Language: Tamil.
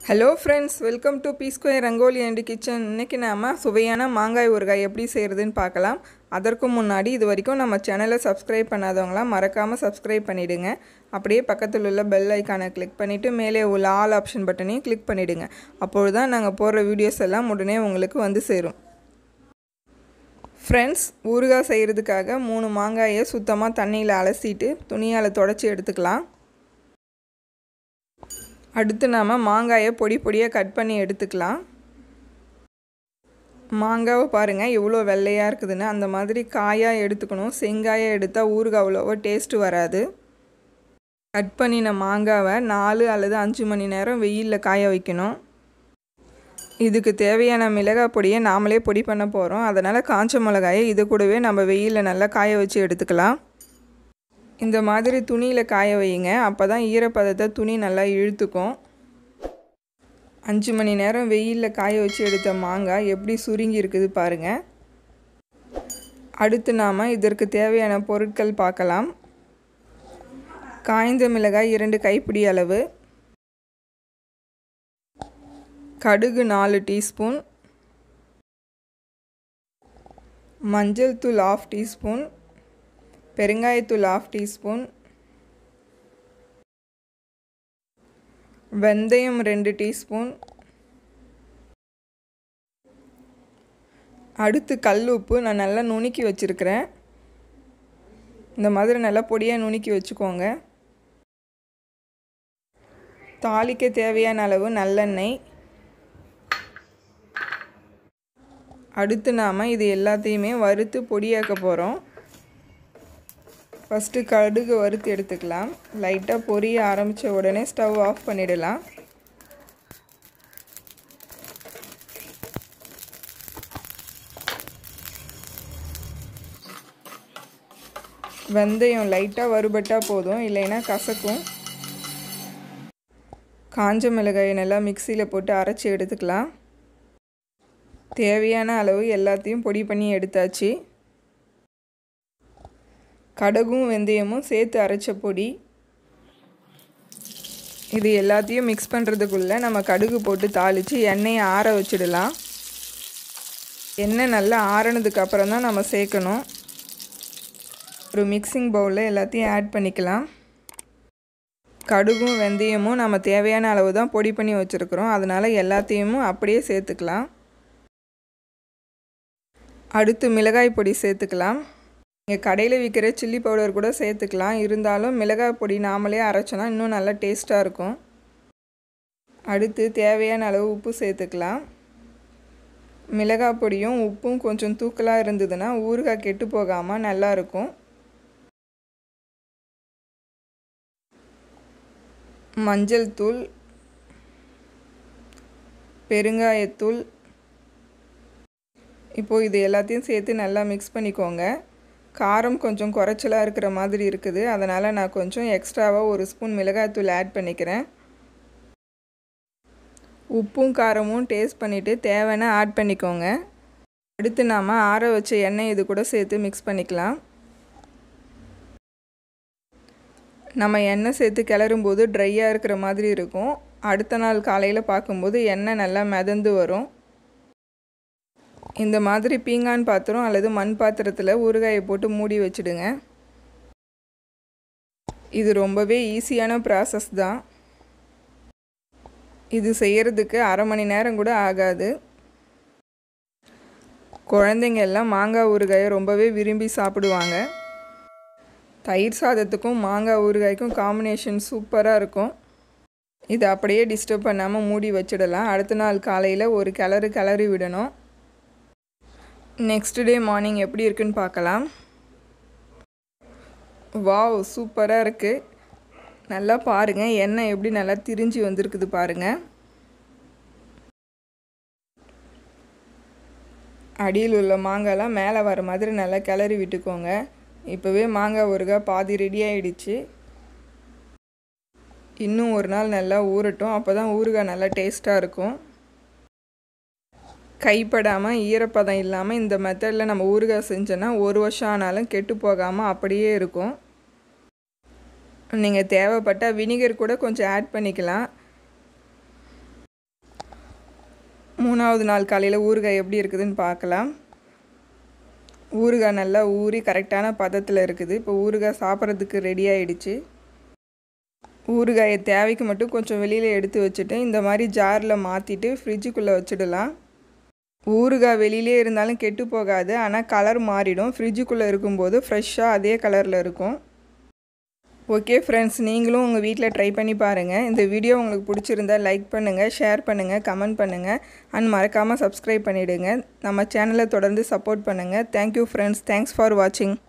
Hello friends, welcome to B square Rangoli and kitchen. இன்றைக்கி நாம் சுவையான மாங்காய் ஊறுகாய் எப்படி செய்கிறதுன்னு பார்க்கலாம். அதற்கு முன்னாடி இது வரைக்கும் நம்ம சேனலை சப்ஸ்கிரைப் பண்ணாதவங்களாம் மறக்காமல் சப்ஸ்கிரைப் பண்ணிவிடுங்க. அப்படியே பக்கத்தில் உள்ள பெல் ஐக்கானை கிளிக் பண்ணிவிட்டு மேலே உள்ள ஆல் ஆப்ஷன் பட்டனையும் கிளிக் பண்ணிவிடுங்க. அப்பொழுது தான் நாங்கள் போடுற வீடியோஸ் எல்லாம் உடனே உங்களுக்கு வந்து சேரும். ஃப்ரெண்ட்ஸ், ஊறுகாய் செய்கிறதுக்காக 3 மாங்காயை சுத்தமாக தண்ணியில் அலசிட்டு துணியால் தொடச்சி எடுத்துக்கலாம். அடுத்து நாம் மாங்காயை பொடி பொடியாக கட் பண்ணி எடுத்துக்கலாம். மாங்காவை பாருங்கள் எவ்வளோ வெள்ளையாக இருக்குதுன்னு. அந்த மாதிரி காயாக எடுத்துக்கணும். செங்காயை எடுத்தால் ஊறுகாய் அவ்வளோவா டேஸ்ட்டு வராது. கட் பண்ணின மாங்காவை 4 அல்லது 5 மணி நேரம் வெயிலில் காய வைக்கணும். இதுக்கு தேவையான மிளகாய் பொடியை நாமளே பொடி பண்ண போகிறோம். அதனால் காஞ்ச மிளகாயை இது கூடவே நம்ம வெயிலில் நல்லா காய வச்சு எடுத்துக்கலாம். இந்த மாதிரி துணியில் காய வைங்க. அப்போ தான் ஈரப்பதத்தை துணி நல்லா இழுத்துக்கும். 5 மணி நேரம் வெயிலில் காய வச்சு எடுத்த மாங்காய் எப்படி சுருங்கி இருக்குது பாருங்கள். அடுத்து நாம் இதற்கு தேவையான பொருட்கள் பார்க்கலாம். காய்ந்த மிளகாய் 2 கைப்பிடி அளவு, கடுகு 4 டீஸ்பூன், மஞ்சள் தூள் 1/2 டீஸ்பூன், பெருங்காயத்தூள் 1/2 டீஸ்பூன், வெந்தயம் 2 டீஸ்பூன், அடுத்து கல் உப்பு நான் நல்லா நுணுக்கி வச்சுருக்கிறேன். இந்த மாதிரி நல்லா பொடியாக நுணுக்கி வச்சுக்கோங்க. தாளிக்க தேவையான அளவு நல்லெண்ணெய். அடுத்து நாம் இது எல்லாத்தையுமே வறுத்து பொடியாக்க போகிறோம். ஃபஸ்ட்டு கடுகு வறுத்து எடுத்துக்கலாம். லைட்டாக பொரிய ஆரம்பித்த உடனே ஸ்டவ் ஆஃப் பண்ணிடலாம். வெந்தயம் லைட்டாக வறுபட்டால் போதும், இல்லைன்னா கசக்கும். காஞ்ச மிளகாயை நல்லா மிக்சியில் போட்டு அரைச்சி எடுத்துக்கலாம். தேவையான அளவு எல்லாத்தையும் பொடி பண்ணி எடுத்தாச்சு. கடுகும் வெந்தயமும் சேர்த்து அரைச்ச பொடி. இது எல்லாத்தையும் மிக்ஸ் பண்ணுறதுக்குள்ளே நம்ம கடுகு போட்டு தாளித்து எண்ணெயை ஆற வச்சிடலாம். எண்ணெய் நல்லா ஆறினதுக்கு அப்புறம் தான் நம்ம சேர்க்கணும். ஒரு மிக்சிங் பவுலில் எல்லாத்தையும் ஆட் பண்ணிக்கலாம். கடுகும் வெந்தயமும் நம்ம தேவையான அளவு தான் பொடி பண்ணி வச்சுருக்குறோம். அதனால் எல்லாத்தையும் அப்படியே சேர்த்துக்கலாம். அடுத்து மிளகாய் பொடி சேர்த்துக்கலாம். இங்கே கடையில் விற்கிற சில்லி பவுடர் கூட சேர்த்துக்கலாம். இருந்தாலும் மிளகாய் பொடி நாமளே அரைச்சோன்னா இன்னும் நல்லா டேஸ்ட்டாக இருக்கும். அடுத்து தேவையான அளவு உப்பு சேர்த்துக்கலாம். மிளகாய் பொடியும் உப்பும் கொஞ்சம் தூக்கலாக இருந்ததுன்னா ஊறுகாய் கெட்டு போகாமல் நல்லாயிருக்கும். மஞ்சள் தூள், பெருங்காயத்தூள். இப்போது இது எல்லாத்தையும் சேர்த்து நல்லா மிக்ஸ் பண்ணிக்கோங்க. காரம் கொஞ்சம் குறைச்சலாக இருக்கிற மாதிரி இருக்குது. அதனால் நான் கொஞ்சம் எக்ஸ்ட்ராவாக 1 ஸ்பூன் மிளகாய்த்தூள் ஆட் பண்ணிக்கிறேன். உப்பும் காரமும் டேஸ்ட் பண்ணிவிட்டு தேவைன்னா ஆட் பண்ணிக்கோங்க. அடுத்து நாம் ஆற வச்ச எண்ணெய் இது கூட சேர்த்து மிக்ஸ் பண்ணிக்கலாம். நம்ம எண்ணெய் சேர்த்து கிளறும்போது ட்ரையாக இருக்கிற மாதிரி இருக்கும். அடுத்த நாள் காலையில் பார்க்கும்போது எண்ணெய் நல்லா மிதந்து வரும். இந்த மாதிரி பீங்கான் பாத்திரம் அல்லது மண் பாத்திரத்தில் ஊறுகாயை போட்டு மூடி வச்சுடுங்க. இது ரொம்பவே ஈஸியான ப்ராசஸ் தான். இது செய்கிறதுக்கு 1/2 மணி நேரம் கூட ஆகாது. குழந்தைங்க எல்லாம் மாங்காய் ஊறுகாயை ரொம்பவே விரும்பி சாப்பிடுவாங்க. தயிர் சாதத்துக்கும் மாங்காய் ஊறுகாய்க்கும் காம்பினேஷன் சூப்பராக இருக்கும். இதை அப்படியே டிஸ்டர்ப் பண்ணாமல் மூடி வச்சிடலாம். அடுத்த நாள் காலையில் ஒரு கிளறி விடணும். நெக்ஸ்ட் டே மார்னிங் எப்படி இருக்குன்னு பார்க்கலாம். வாவ், சூப்பராக இருக்குது. நல்லா பாருங்கள், எண்ணெய் எப்படி நல்லா திரிஞ்சு வந்திருக்குது பாருங்கள். அடியில் உள்ள மாங்காய்லாம் மேலே வர மாதிரி நல்லா கிளறி விட்டுக்கோங்க. இப்போவே மாங்காய் ஊறுகாய் பாதி ரெடி ஆகிடுச்சு. இன்னும் ஒரு நாள் நல்லா ஊறட்டும். அப்போ தான் ஊறுகாய் நல்லா டேஸ்ட்டாக இருக்கும். கைப்படாமல் ஈரப்பதம் இல்லாமல் இந்த மெத்தடில் நம்ம ஊறுகாய் செஞ்சோன்னா 1 வருஷம் ஆனாலும் கெட்டு போகாமல் அப்படியே இருக்கும். நீங்கள் தேவைப்பட்டால் வினிகர் கூட கொஞ்சம் ஆட் பண்ணிக்கலாம். மூணாவது நாள் காலையில் ஊறுகாய் எப்படி இருக்குதுன்னு பார்க்கலாம். ஊறுகாய் நல்லா ஊறி கரெக்டான பதத்தில் இருக்குது. இப்போ ஊறுகாய் சாப்பிட்றதுக்கு ரெடி ஆகிடுச்சு. ஊறுகாயை தேவைக்கு மட்டும் கொஞ்சம் வெளியில் எடுத்து வச்சுட்டு இந்த மாதிரி ஜாரில் மாற்றிட்டு ஃப்ரிட்ஜுக்குள்ளே வச்சிடலாம். ஊறுகாய் வெளியிலே இருந்தாலும் கெட்டு போகாது, ஆனால் கலர் மாறிடும். ஃப்ரிட்ஜுக்குள்ளே இருக்கும்போது ஃப்ரெஷ்ஷாக அதே கலரில் இருக்கும். ஓகே ஃப்ரெண்ட்ஸ், நீங்களும் உங்கள் வீட்டில் ட்ரை பண்ணி பாருங்கள். இந்த வீடியோ உங்களுக்கு பிடிச்சிருந்தால் லைக் பண்ணுங்கள், ஷேர் பண்ணுங்கள், கமெண்ட் பண்ணுங்கள் அண்ட் மறக்காமல் சப்ஸ்கிரைப் பண்ணிவிடுங்க. நம்ம சேனலை தொடர்ந்து சப்போர்ட் பண்ணுங்கள். Thank you friends. தேங்க்ஸ் ஃபார் வாட்சிங்.